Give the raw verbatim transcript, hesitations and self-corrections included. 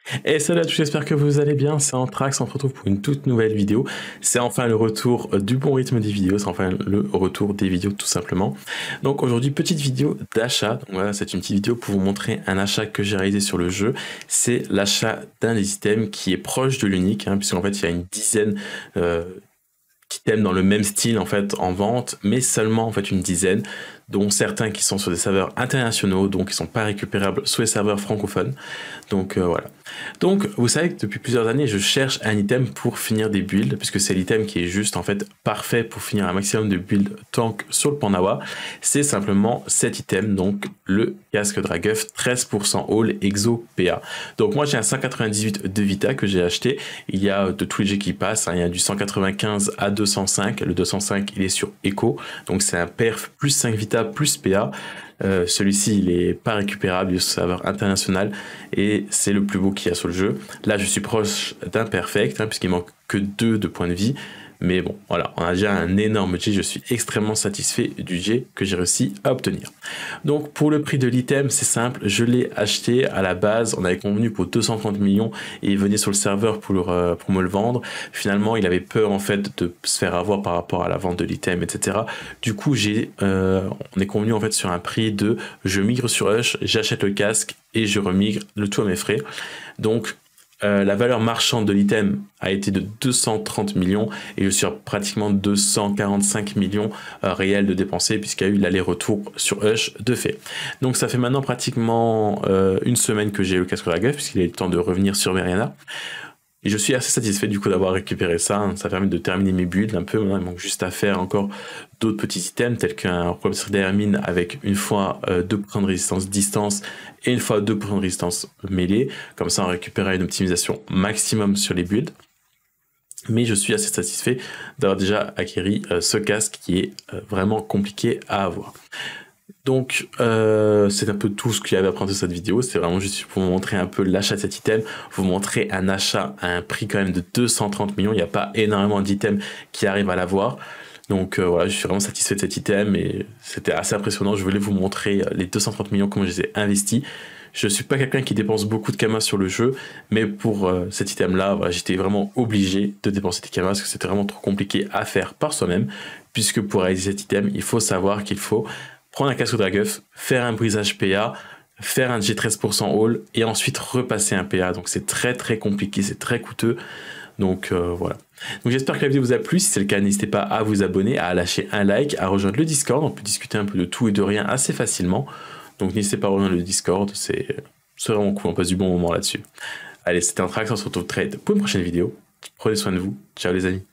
Et salut à tous, j'espère que vous allez bien, c'est Anthrax, on se retrouve pour une toute nouvelle vidéo. C'est enfin le retour du bon rythme des vidéos, c'est enfin le retour des vidéos tout simplement. Donc aujourd'hui, petite vidéo d'achat. Donc voilà, c'est une petite vidéo pour vous montrer un achat que j'ai réalisé sur le jeu. C'est l'achat d'un des items qui est proche de l'unique, hein, puisqu'en fait il y a une dizaine euh, d'items dans le même style en fait en vente, mais seulement en fait une dizaine, dont certains qui sont sur des serveurs internationaux, donc qui sont pas récupérables sur les serveurs francophones. Donc euh, voilà. Donc vous savez que depuis plusieurs années je cherche un item pour finir des builds, puisque c'est l'item qui est juste en fait parfait pour finir un maximum de builds tank sur le Pandawa. C'est simplement cet item, donc le casque Dragueuf treize pour cent All Exo P A. Donc moi j'ai un cent quatre-vingt-dix-huit de Vita que j'ai acheté. Il y a de tous les jets qui passent, hein. Il y a du cent quatre-vingt-quinze à deux cent cinq. Le deux cent cinq il est sur Echo, donc c'est un perf plus cinq Vita plus P A. Euh, celui-ci il est pas récupérable, il est sur serveur international et c'est le plus beau qu'il y a sur le jeu. Là je suis proche d'un perfect, hein, puisqu'il manque que deux de points de vie. Mais bon, voilà, on a déjà un énorme jet, je suis extrêmement satisfait du jet que j'ai réussi à obtenir. Donc pour le prix de l'item, c'est simple, je l'ai acheté à la base, on avait convenu pour deux cent trente millions et il venait sur le serveur pour, le, pour me le vendre. Finalement, il avait peur en fait de se faire avoir par rapport à la vente de l'item, et cetera. Du coup, j'ai, euh, on est convenu en fait sur un prix de je migre sur Hush, j'achète le casque et je remigre le tout à mes frais. Donc Euh, la valeur marchande de l'item a été de deux cent trente millions et je suis à pratiquement deux cent quarante-cinq millions euh, réels de dépensés, puisqu'il y a eu l'aller-retour sur Hush de fait. Donc ça fait maintenant pratiquement euh, une semaine que j'ai le casque Dragueuf, puisqu'il a eu le temps de revenir sur Meriana. Et je suis assez satisfait du coup d'avoir récupéré ça, hein. Ça permet de terminer mes builds un peu. Maintenant il manque juste à faire encore d'autres petits items tels qu'un professeur d'Hermine avec une fois euh, deux points de résistance distance et une fois deux points de résistance mêlée. Comme ça on récupérera une optimisation maximum sur les builds. Mais je suis assez satisfait d'avoir déjà acquis euh, ce casque qui est euh, vraiment compliqué à avoir. Donc euh, c'est un peu tout ce qu'il y avait à prendre de cette vidéo, c'est vraiment juste pour vous montrer un peu l'achat de cet item, vous montrer un achat à un prix quand même de deux cent trente millions, il n'y a pas énormément d'items qui arrivent à l'avoir. Donc euh, voilà, je suis vraiment satisfait de cet item et c'était assez impressionnant, je voulais vous montrer les deux cent trente millions, comment je les ai investis. Je suis pas quelqu'un qui dépense beaucoup de kamas sur le jeu, mais pour euh, cet item là, voilà, j'étais vraiment obligé de dépenser des kamas parce que c'était vraiment trop compliqué à faire par soi-même, puisque pour réaliser cet item, il faut savoir qu'il faut prendre un casque Dragueuf, faire un brisage P A, faire un jet treize pour cent All et ensuite repasser un P A. Donc c'est très très compliqué, c'est très coûteux. Donc euh, voilà. Donc j'espère que la vidéo vous a plu. Si c'est le cas, n'hésitez pas à vous abonner, à lâcher un like, à rejoindre le Discord. On peut discuter un peu de tout et de rien assez facilement. Donc n'hésitez pas à rejoindre le Discord, c'est vraiment cool, on passe du bon moment là-dessus. Allez, c'était Anthrax, on se retrouve très vite pour une prochaine vidéo. Prenez soin de vous. Ciao les amis.